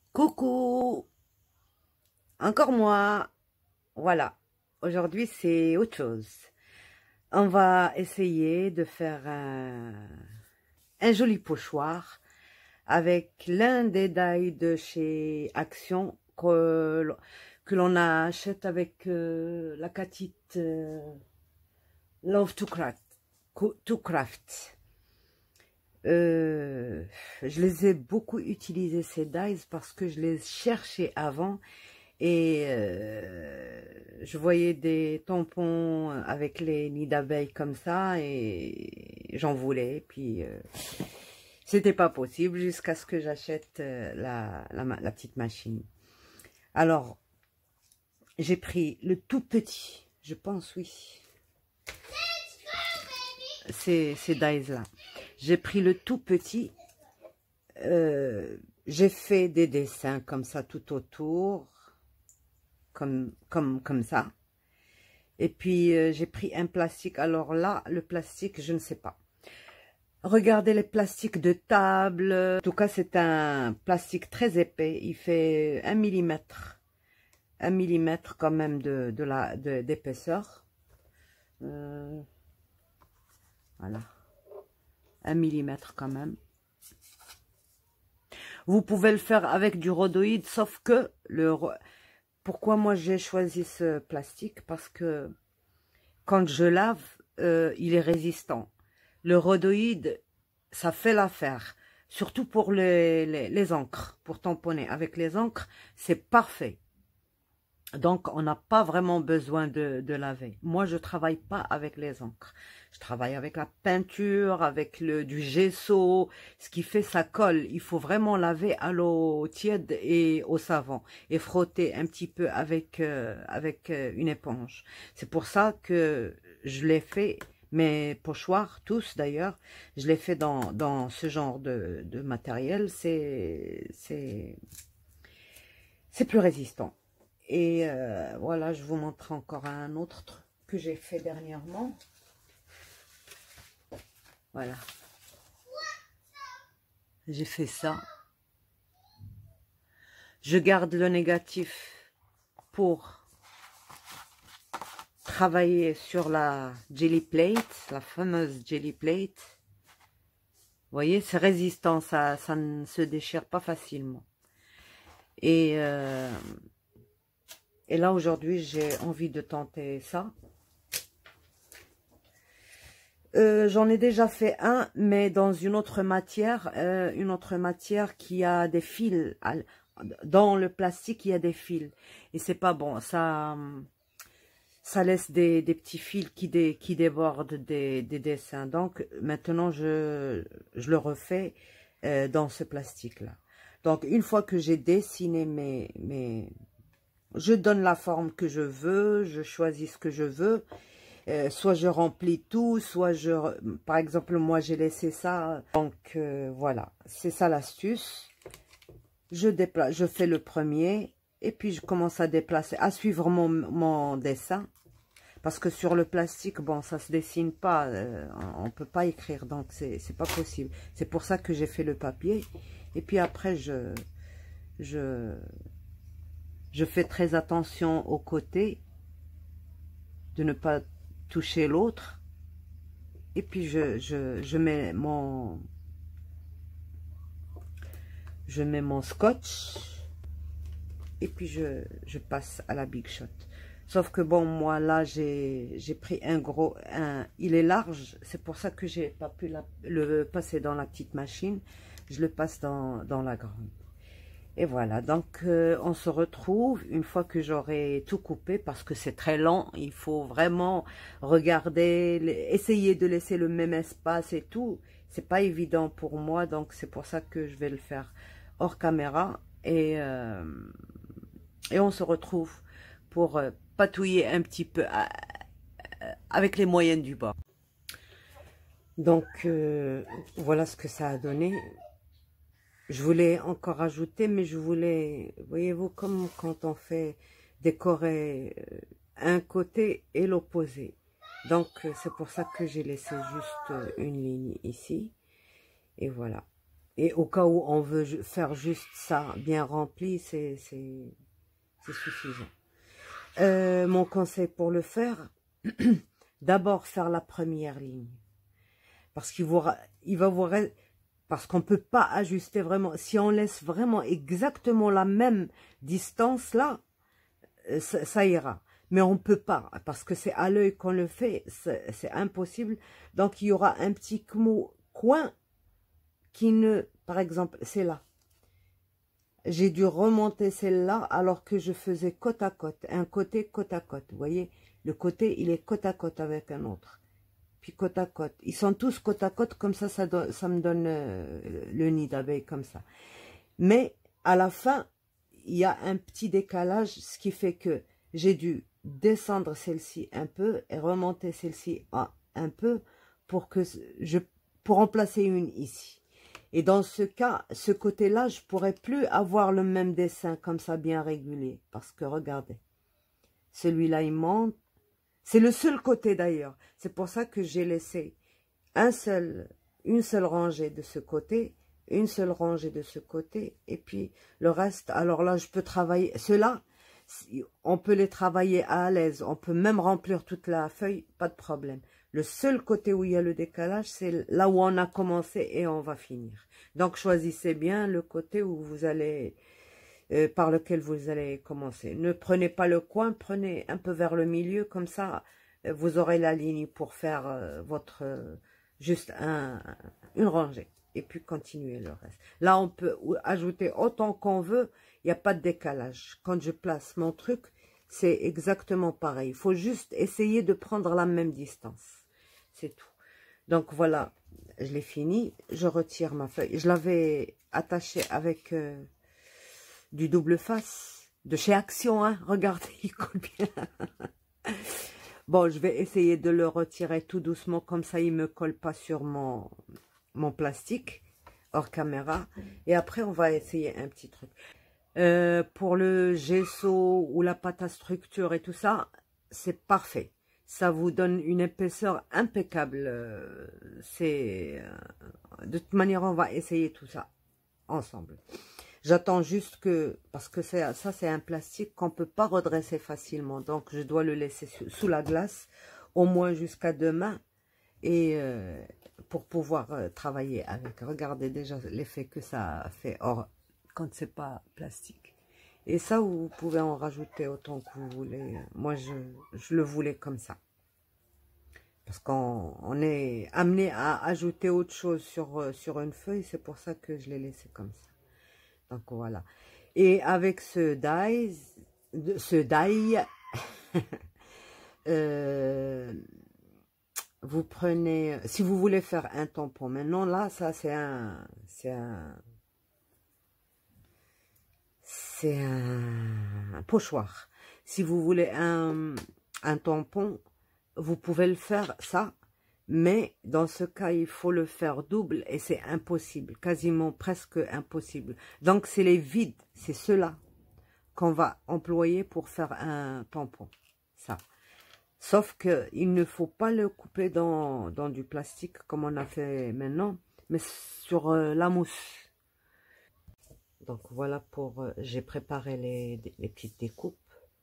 Coucou, encore moi. Voilà, aujourd'hui c'est autre chose. On va essayer de faire un joli pochoir avec l'un des die de chez Action que l'on achète avec la catite Love to Craft. To Craft. Je les ai beaucoup utilisés ces dies parce que je les cherchais avant et je voyais des tampons avec les nids d'abeilles comme ça et j'en voulais. Puis c'était pas possible jusqu'à ce que j'achète la petite machine. Alors j'ai pris le tout petit, je pense oui, ces dies là. J'ai pris le tout petit. J'ai fait des dessins comme ça tout autour, comme ça. Et puis j'ai pris un plastique. Alors là, le plastique, je ne sais pas. Regardez les plastiques de table. En tout cas, c'est un plastique très épais. Il fait 1 millimètre. 1 millimètre quand même d'épaisseur. Voilà. 1 millimètre quand même. Vous pouvez le faire avec du rhodoïde, sauf que pourquoi moi j'ai choisi ce plastique? Parce que quand je lave, il est résistant. Le rhodoïde, ça fait l'affaire. Surtout pour les encres, pour tamponner. Avec les encres, c'est parfait. Donc, on n'a pas vraiment besoin de laver. Moi, je travaille pas avec les encres. Je travaille avec la peinture, avec du gesso. Ce qui fait, ça colle. Il faut vraiment laver à l'eau tiède et au savon. Et frotter un petit peu avec une éponge. C'est pour ça que je l'ai fait, mes pochoirs, tous d'ailleurs, je l'ai fait dans ce genre de matériel. C'est plus résistant. Et voilà, je vous montre encore un autre truc que j'ai fait dernièrement. Voilà. J'ai fait ça. Je garde le négatif pour travailler sur la jelly plate, la fameuse jelly plate. Vous voyez, c'est résistant, ça ne se déchire pas facilement. Et là, aujourd'hui, j'ai envie de tenter ça. J'en ai déjà fait un, mais dans une autre matière qui a des fils. Dans le plastique, il y a des fils. Et c'est pas bon. Ça laisse des petits fils qui débordent des dessins. Donc, maintenant, je le refais dans ce plastique-là. Donc, une fois que j'ai dessiné je donne la forme que je veux, je choisis ce que je veux. Soit je remplis tout, soit par exemple, moi j'ai laissé ça. Donc voilà, c'est ça l'astuce. Je fais le premier et puis je commence à déplacer, à suivre mon dessin. Parce que sur le plastique, bon, ça se dessine pas, on peut pas écrire, donc c'est pas possible. C'est pour ça que j'ai fait le papier. Et puis après, je fais très attention aux côtés, de ne pas toucher l'autre. Et puis je mets mon scotch. Et puis je passe à la Big Shot. Sauf que bon, moi là j'ai pris il est large, c'est pour ça que j'ai pas pu le passer dans la petite machine. Je le passe dans la grande. Et voilà, donc on se retrouve une fois que j'aurai tout coupé, parce que c'est très lent, il faut vraiment regarder, essayer de laisser le même espace et tout. C'est pas évident pour moi, donc c'est pour ça que je vais le faire hors caméra. Et on se retrouve pour patouiller un petit peu avec les moyens du bord. Donc voilà ce que ça a donné. Je voulais encore ajouter, mais je voulais, voyez-vous, comme quand on fait décorer un côté et l'opposé. Donc, c'est pour ça que j'ai laissé juste une ligne ici. Et voilà. Et au cas où on veut faire juste ça bien rempli, c'est suffisant. Mon conseil pour le faire, d'abord faire la première ligne. Parce il va vous parce qu'on ne peut pas ajuster vraiment. Si on laisse vraiment exactement la même distance là, ça ira. Mais on ne peut pas, parce que c'est à l'œil qu'on le fait, c'est impossible. Donc il y aura un petit coin qui ne, par exemple, c'est là. J'ai dû remonter celle-là alors que je faisais côte à côte, un côté côte à côte. Vous voyez, le côté, il est côte à côte avec un autre. Puis côte à côte. Ils sont tous côte à côte, comme ça me donne le nid d'abeille comme ça. Mais à la fin, il y a un petit décalage, ce qui fait que j'ai dû descendre celle-ci un peu et remonter celle-ci un peu pour en placer une ici. Et dans ce cas, ce côté-là, je pourrais plus avoir le même dessin comme ça bien régulier. Parce que regardez, celui-là, il monte. C'est le seul côté d'ailleurs. C'est pour ça que j'ai laissé une seule rangée de ce côté, une seule rangée de ce côté, et puis le reste. Alors là, je peux travailler. Ceux-là, on peut les travailler à l'aise. On peut même remplir toute la feuille, pas de problème. Le seul côté où il y a le décalage, c'est là où on a commencé et on va finir. Donc, choisissez bien le côté où vous allez, par lequel vous allez commencer. Ne prenez pas le coin, prenez un peu vers le milieu, comme ça, vous aurez la ligne pour faire juste une rangée. Et puis, continuer le reste. Là, on peut ajouter autant qu'on veut, il n'y a pas de décalage. Quand je place mon truc, c'est exactement pareil. Il faut juste essayer de prendre la même distance. C'est tout. Donc voilà, je l'ai fini. Je retire ma feuille. Je l'avais attachée avec du double face de chez Action. Hein. Regardez, il colle bien. Bon, je vais essayer de le retirer tout doucement. Comme ça, il ne me colle pas sur mon plastique hors caméra. Et après, on va essayer un petit truc. Pour le gesso ou la pâte à structure et tout ça, c'est parfait. Ça vous donne une épaisseur impeccable. De toute manière, on va essayer tout ça ensemble. J'attends juste que, parce que ça c'est un plastique qu'on ne peut pas redresser facilement. Donc, je dois le laisser sous la glace, au moins jusqu'à demain, et pour pouvoir travailler avec. Regardez déjà l'effet que ça fait quand c'est pas plastique. Et ça, vous pouvez en rajouter autant que vous voulez. Moi, je le voulais comme ça. Parce qu'on est amené à ajouter autre chose sur une feuille. C'est pour ça que je l'ai laissé comme ça. Donc, voilà. Et avec ce die, vous prenez... Si vous voulez faire un tampon, maintenant, là, ça, c'est un pochoir. Si vous voulez un tampon, vous pouvez le faire ça, mais dans ce cas, il faut le faire double et c'est impossible, quasiment presque impossible. Donc, c'est les vides, c'est ceux-là qu'on va employer pour faire un tampon, ça. Sauf qu'il ne faut pas le couper dans du plastique comme on a fait maintenant, mais sur la mousse. Donc voilà pour, j'ai préparé les petites découpes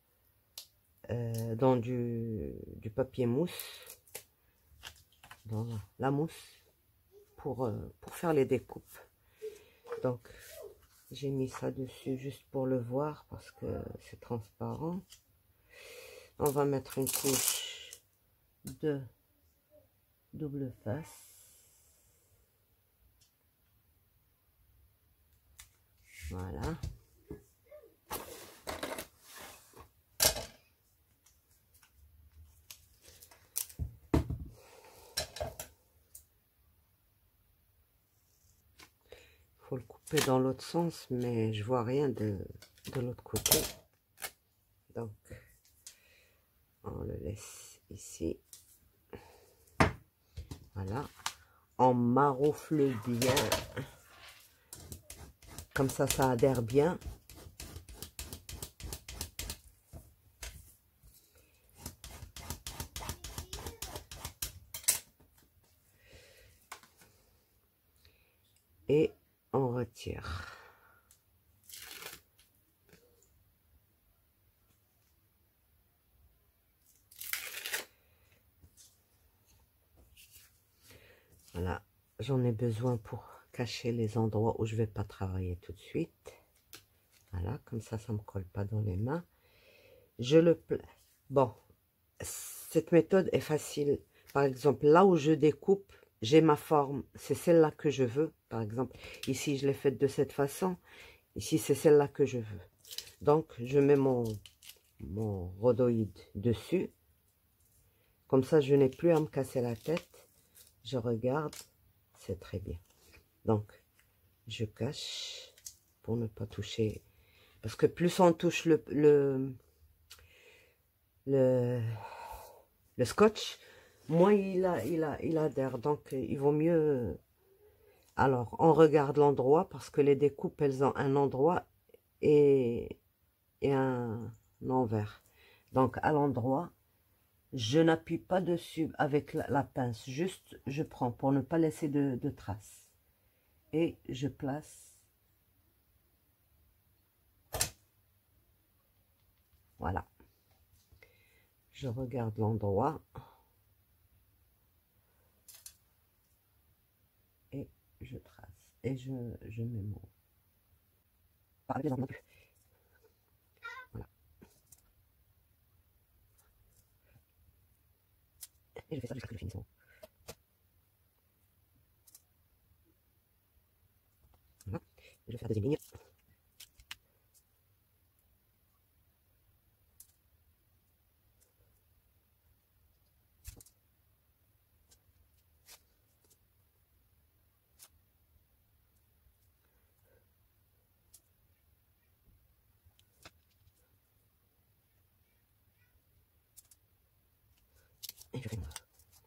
dans du papier mousse, dans la mousse pour faire les découpes. Donc j'ai mis ça dessus juste pour le voir parce que c'est transparent. On va mettre une couche de double face. Voilà. Faut le couper dans l'autre sens, mais je vois rien de l'autre côté. Donc, on le laisse ici. Voilà. On maroufle bien. Comme ça adhère bien. Et on retire. Voilà, j'en ai besoin pour cacher les endroits où je vais pas travailler tout de suite. Voilà, comme ça me colle pas dans les mains. Je le place. Bon, cette méthode est facile. Par exemple, là où je découpe, j'ai ma forme. C'est celle-là que je veux. Par exemple, ici, je l'ai faite de cette façon. Ici, c'est celle-là que je veux. Donc, je mets mon rhodoïde dessus. Comme ça, je n'ai plus à me casser la tête. Je regarde. C'est très bien. Donc, je cache pour ne pas toucher. Parce que plus on touche le scotch, moins il adhère. Donc, il vaut mieux... Alors, on regarde l'endroit parce que les découpes, elles ont un endroit et un envers. Donc, à l'endroit, je n'appuie pas dessus avec la pince. Juste, je prends pour ne pas laisser de traces. Et je place. Voilà. Je regarde l'endroit. Et je trace. Et je mets mon... Pas avec les non plus. Voilà. Et je fais ça jusqu'à ce que je finisse. Voilà. Je vais faire la deuxième ligne. Et je fais moi.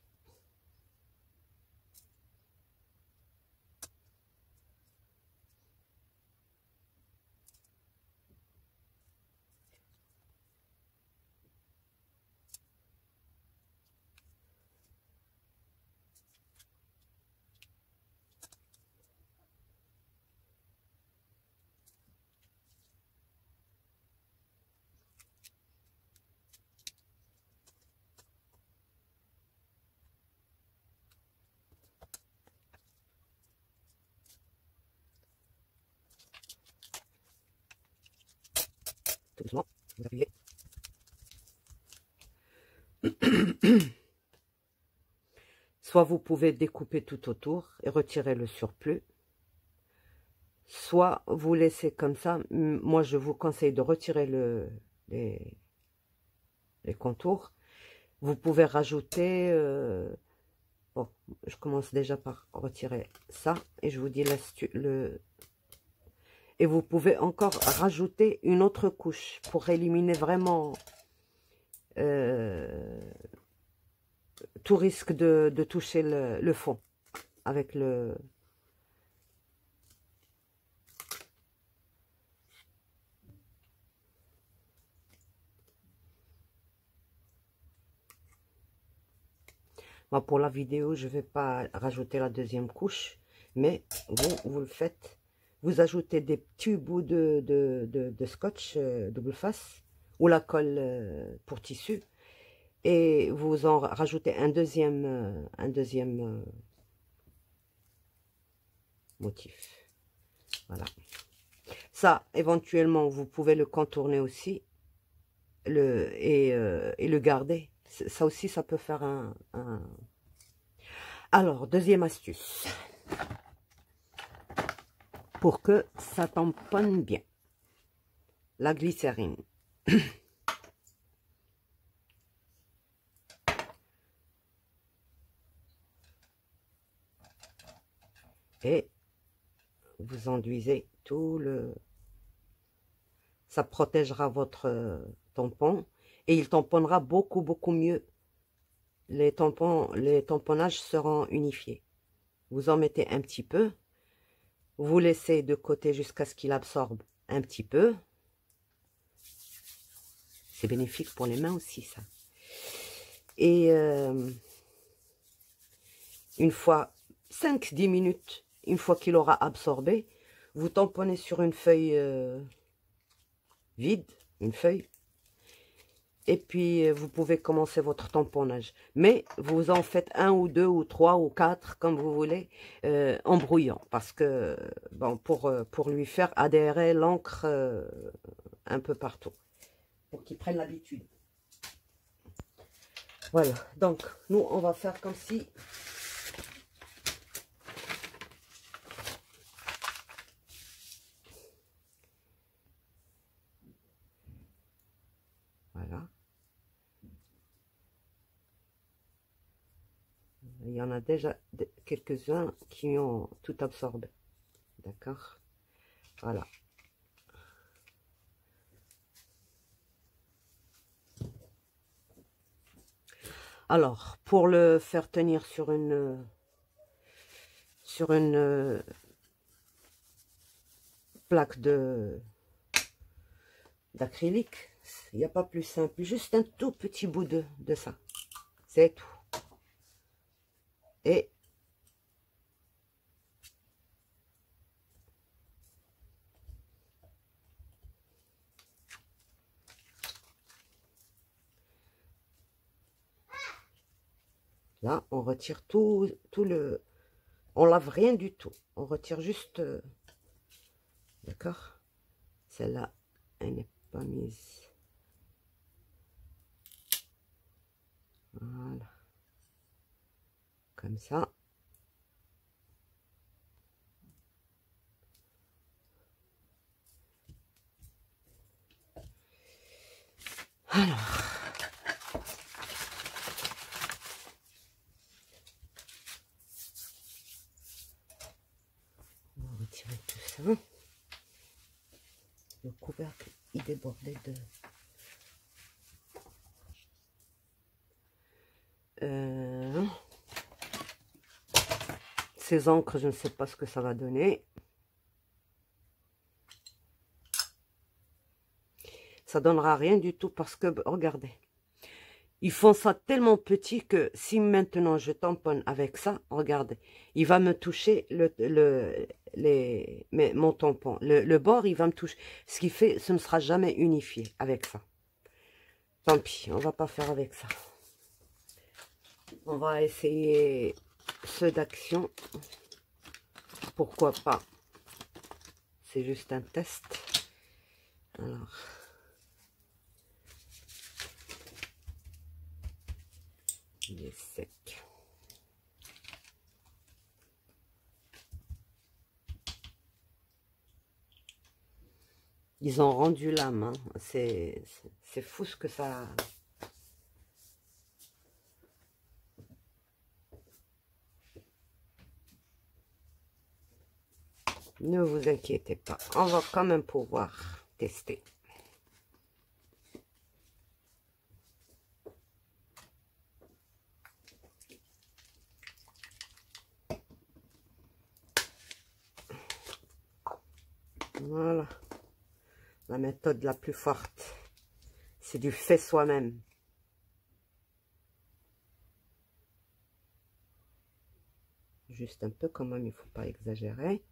Tout doucement, vous appuyez. Soit vous pouvez découper tout autour et retirer le surplus. Soit vous laissez comme ça. Moi, je vous conseille de retirer les contours. Vous pouvez rajouter... bon, je commence déjà par retirer ça. Et je vous dis et vous pouvez encore rajouter une autre couche pour éliminer vraiment tout risque de toucher le fond avec le... Moi, pour la vidéo, je ne vais pas rajouter la deuxième couche, mais vous le faites. Vous ajoutez des petits bouts de scotch double face ou la colle pour tissu et vous en rajoutez un deuxième motif. Voilà. Ça, éventuellement, vous pouvez le contourner aussi et le garder. Ça aussi, ça peut faire un... Alors, deuxième astuce. Pour que ça tamponne bien. La glycérine. Et vous enduisez tout le... Ça protégera votre tampon. Et il tamponnera beaucoup, beaucoup mieux. Les tamponnages seront unifiés. Vous en mettez un petit peu. Vous laissez de côté jusqu'à ce qu'il absorbe un petit peu. C'est bénéfique pour les mains aussi, ça. Et une fois 5-10 minutes une fois qu'il aura absorbé, vous tamponnez sur une feuille vide, une feuille. Et puis, vous pouvez commencer votre tamponnage. Mais vous en faites 1 ou 2 ou 3 ou 4, comme vous voulez, en brouillant. Parce que, bon, pour lui faire adhérer l'encre un peu partout. Pour qu'il prenne l'habitude. Voilà. Donc, nous, on va faire comme si... Voilà. Il y en a déjà quelques-uns qui ont tout absorbé. D'accord? Voilà. Alors, pour le faire tenir sur une plaque d'acrylique, il n'y a pas plus simple. Juste un tout petit bout de ça. C'est tout. Et là, on retire tout le... On lave rien du tout. On retire juste... D'accord? Celle-là, elle n'est pas mise. Voilà. Comme ça. Alors. On va retirer tout ça. Le couvercle, il débordait de... Ces encres, je ne sais pas ce que ça va donner. Ça donnera rien du tout parce que, regardez, ils font ça tellement petit que si maintenant je tamponne avec ça, regardez, il va me toucher mon tampon. Le bord, il va me toucher. Ce qui fait, ce ne sera jamais unifié avec ça. Tant pis, on va pas faire avec ça. On va essayer ceux d'Action. Pourquoi pas? C'est juste un test. Alors... Il est sec. Ils ont rendu l'âme. Hein. C'est fou ce que ça... Ne vous inquiétez pas. On va quand même pouvoir tester. Voilà. La méthode la plus forte. C'est du fait soi-même. Juste un peu quand même, il ne faut pas exagérer.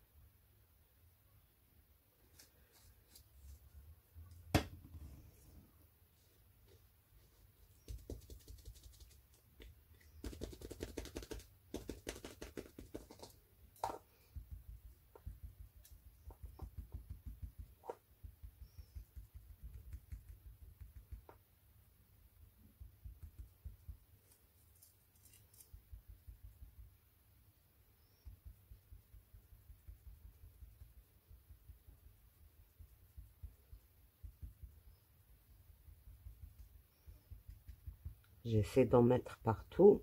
J'essaie d'en mettre partout.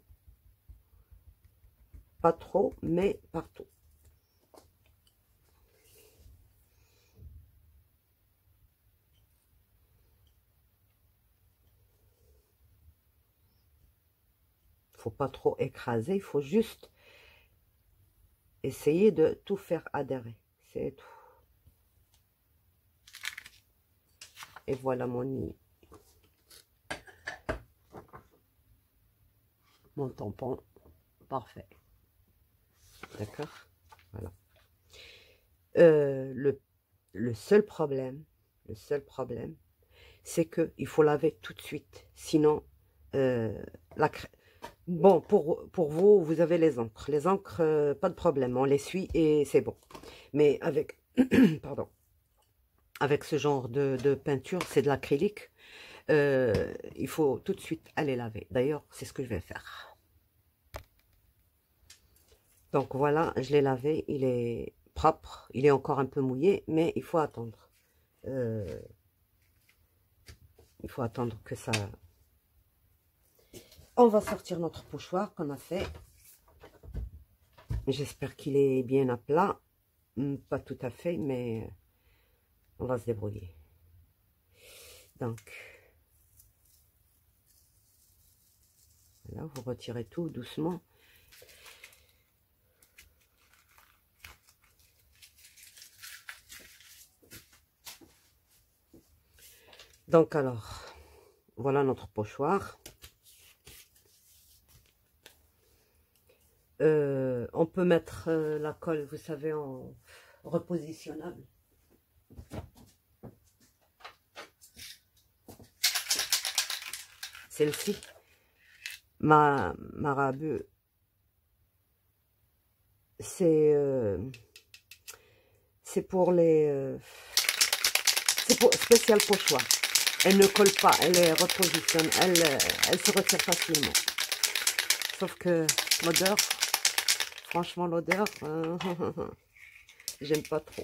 Pas trop, mais partout. Faut pas trop écraser, il faut juste essayer de tout faire adhérer. C'est tout. Et voilà mon tampon. Parfait. D'accord? Voilà. Le seul problème, c'est qu'il faut laver tout de suite. Sinon, bon, pour vous, vous avez les encres. Les encres, pas de problème, on les suit et c'est bon. Mais avec, pardon, avec ce genre de peinture, c'est de l'acrylique, il faut tout de suite aller laver. D'ailleurs, c'est ce que je vais faire. Donc voilà, je l'ai lavé, il est propre, il est encore un peu mouillé, mais il faut attendre. Il faut attendre que ça... On va sortir notre pochoir qu'on a fait. J'espère qu'il est bien à plat. Pas tout à fait, mais on va se débrouiller. Donc, voilà, vous retirez tout doucement. Donc alors, voilà notre pochoir. On peut mettre la colle, vous savez, en repositionnable. Celle-ci, ma Marabu, c'est pour les... c'est pour spécial pochoir. Elle ne colle pas, elle est repositionne, elle se retire facilement. Sauf que l'odeur, franchement l'odeur, j'aime pas trop.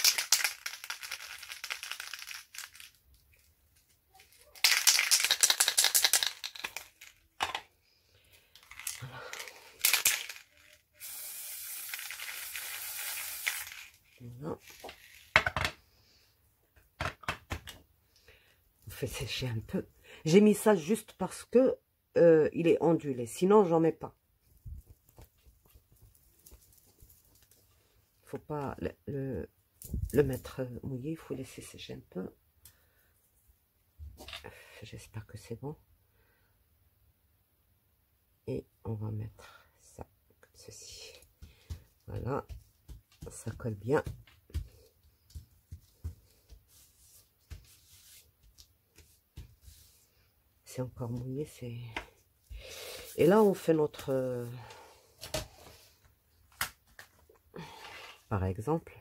Voilà. On fait sécher un peu. J'ai mis ça juste parce que il est ondulé, sinon j'en mets pas. Faut pas le mettre mouillé, il faut laisser sécher un peu. J'espère que c'est bon. Et on va mettre ça comme ceci. Voilà, ça colle bien. C'est encore mouillé, c'est... Et là, on fait notre... par exemple,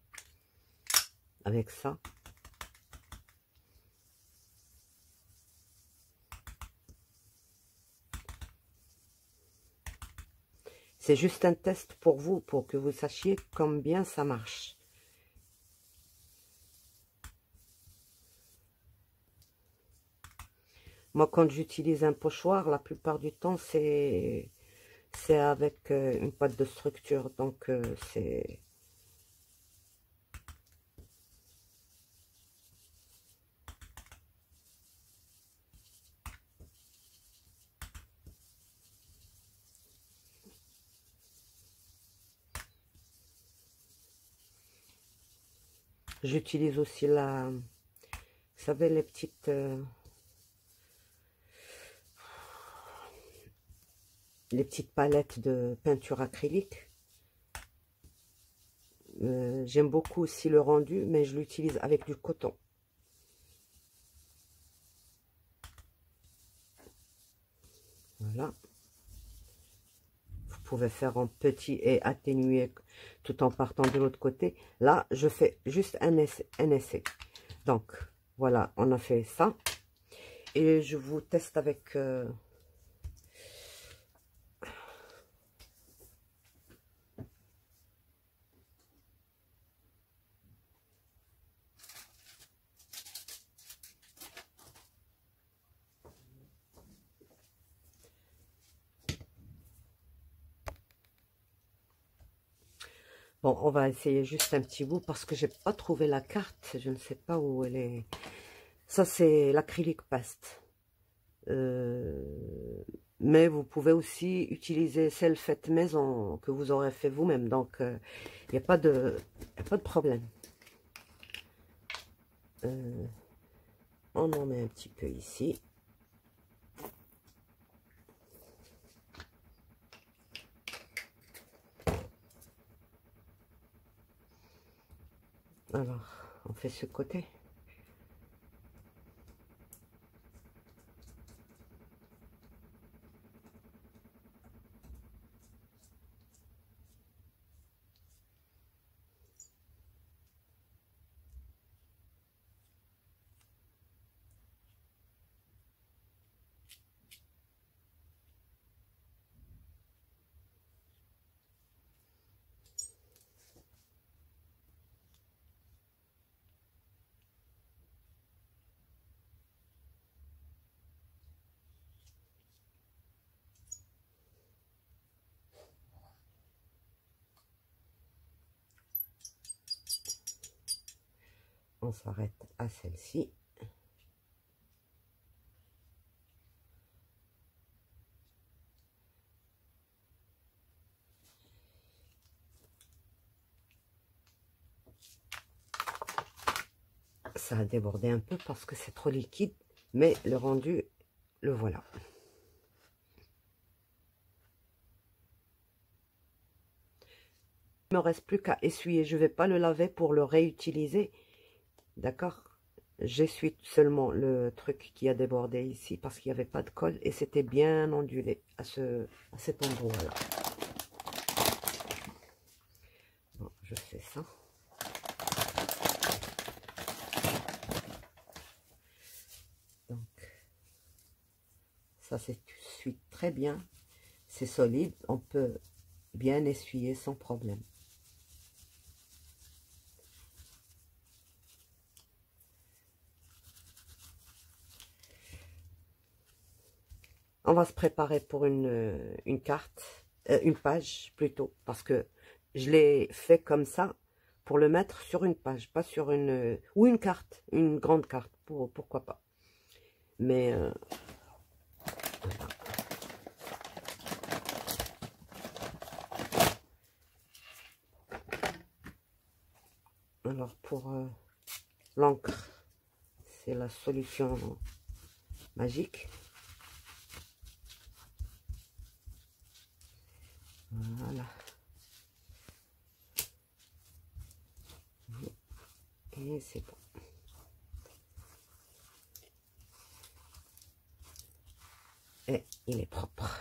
avec ça. C'est juste un test pour vous, pour que vous sachiez combien ça marche. Moi, quand j'utilise un pochoir, la plupart du temps, c'est avec une pâte de structure. Donc, c'est... J'utilise aussi la... Vous savez, les petites... les petites palettes de peinture acrylique. J'aime beaucoup aussi le rendu, mais je l'utilise avec du coton. Voilà. Vous pouvez faire en petit et atténuer tout en partant de l'autre côté. Là, je fais juste un essai. Donc, voilà, on a fait ça. Et je vous teste avec... Bon, on va essayer juste un petit bout parce que j'ai pas trouvé la carte. Je ne sais pas où elle est. Ça, c'est l'acrylique paste. Mais vous pouvez aussi utiliser celle faite maison que vous aurez fait vous-même. Donc, il n'y a pas de problème. On en met un petit peu ici. Alors, on fait ce côté. On s'arrête à celle-ci. Ça a débordé un peu parce que c'est trop liquide, mais le rendu, le voilà. Il me reste plus qu'à essuyer. Je vais pas le laver pour le réutiliser. D'accord? J'essuie seulement le truc qui a débordé ici parce qu'il n'y avait pas de colle et c'était bien ondulé à cet endroit-là. Bon, je fais ça. Donc, ça s'essuie très bien. C'est solide. On peut bien essuyer sans problème. On va se préparer pour une carte, une page plutôt, parce que je l'ai fait comme ça pour le mettre sur une page, pas sur ou une carte, une grande carte, pourquoi pas. Mais voilà. Alors pour l'encre, c'est la solution magique. Voilà. Et c'est bon. Et il est propre.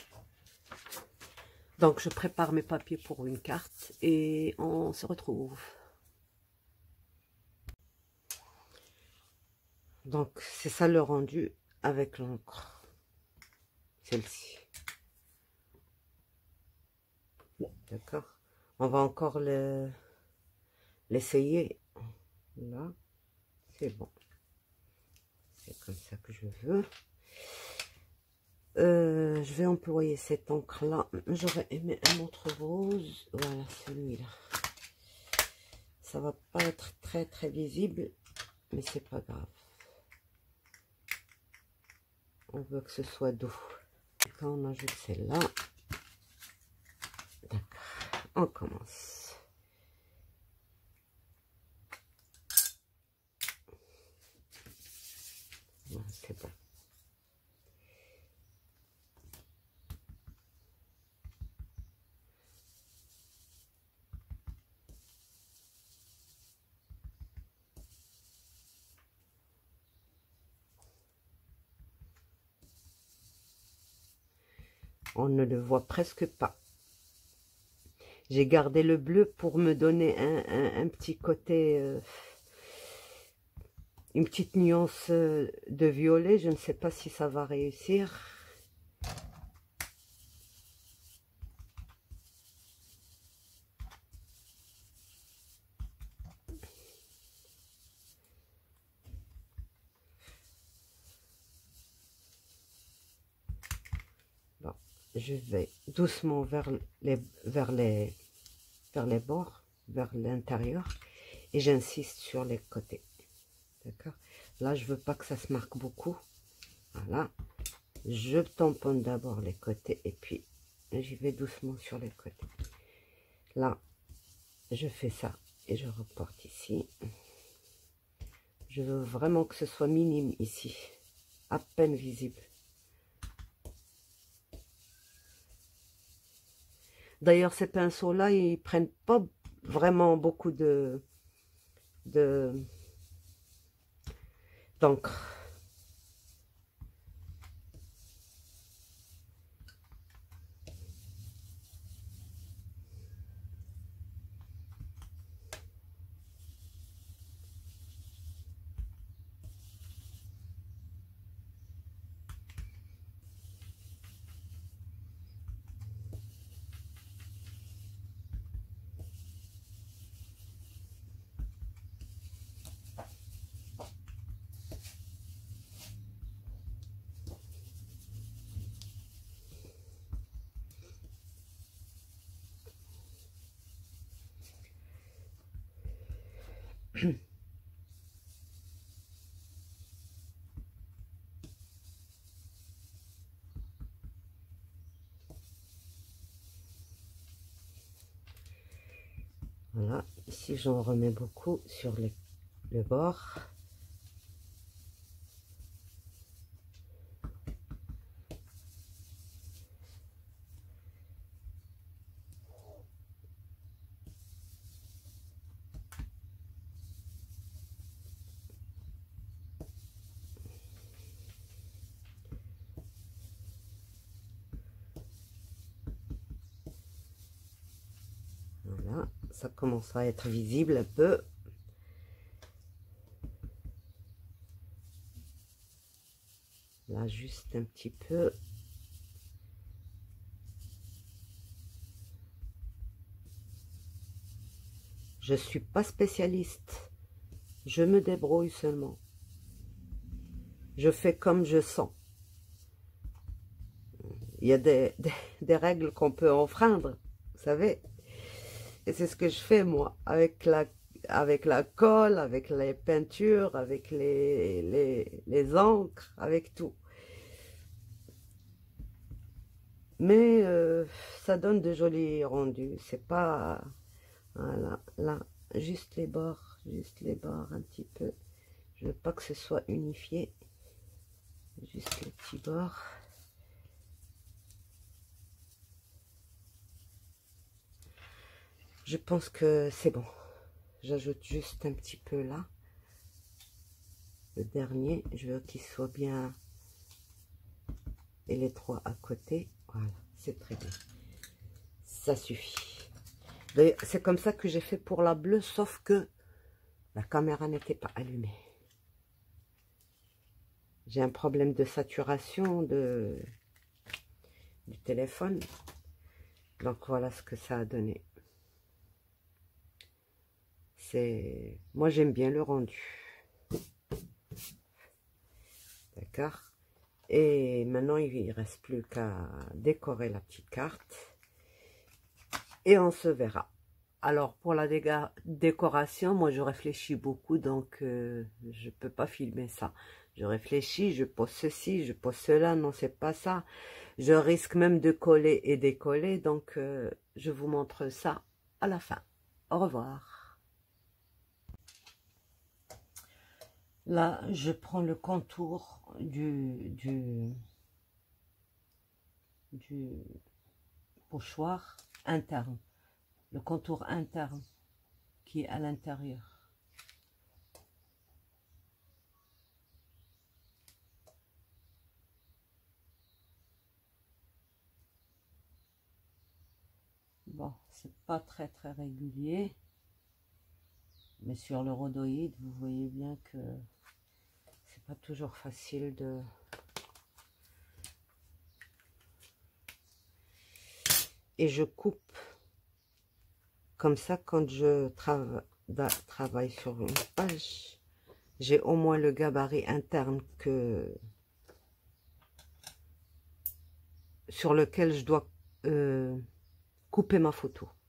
Donc je prépare mes papiers pour une carte et on se retrouve. Donc c'est ça le rendu avec l'encre. Celle-ci. D'accord. On va encore l'essayer. Là, c'est bon. C'est comme ça que je veux. Je vais employer cette encre-là. J'aurais aimé un autre rose. Voilà, celui-là. Ça va pas être très très visible, mais c'est pas grave. On veut que ce soit doux. Et quand on ajoute celle-là, d'accord, on commence. Voilà, c'est bon. On ne le voit presque pas. J'ai gardé le bleu pour me donner un petit côté, une petite nuance de violet. Je ne sais pas si ça va réussir. Bon, je vais doucement vers les bords, vers l'intérieur, et j'insiste sur les côtés. D'accord? Là, je veux pas que ça se marque beaucoup. Voilà. Je tamponne d'abord les côtés et puis j'y vais doucement sur les côtés. Là, je fais ça et je reporte ici. Je veux vraiment que ce soit minime ici, à peine visible. D'ailleurs, ces pinceaux-là, ils prennent pas vraiment beaucoup de d'encre. Voilà, ici j'en remets beaucoup sur le bord. Voilà, ça commence à être visible un peu. Là, juste un petit peu. Je suis pas spécialiste. Je me débrouille seulement. Je fais comme je sens. Il y a des règles qu'on peut enfreindre, vous savez. Et c'est ce que je fais, moi, avec la colle, avec les peintures, avec les encres, avec tout. Mais ça donne de jolis rendus. C'est pas... Voilà, là, juste les bords un petit peu. Je veux pas que ce soit unifié. Juste les petits bords. Je pense que c'est bon. J'ajoute juste un petit peu là. Le dernier, je veux qu'il soit bien. Et les trois à côté. Voilà, c'est très bien. Ça suffit. C'est comme ça que j'ai fait pour la bleue, sauf que la caméra n'était pas allumée. J'ai un problème de saturation du téléphone. Donc voilà ce que ça a donné. Moi j'aime bien le rendu. D'accord. Et maintenant il ne reste plus qu'à décorer la petite carte. Et on se verra. Alors pour la décoration, moi je réfléchis beaucoup, donc je peux pas filmer ça. Je réfléchis, je pose ceci, je pose cela, non c'est pas ça. Je risque même de coller et décoller, donc je vous montre ça à la fin. Au revoir. Là, je prends le contour du pochoir interne. Le contour interne qui est à l'intérieur. Bon, c'est pas très régulier. Mais sur le rhodoïde, vous voyez bien que c'est pas toujours facile de... Et je coupe comme ça quand je travaille sur une page. J'ai au moins le gabarit interne sur lequel je dois couper ma photo.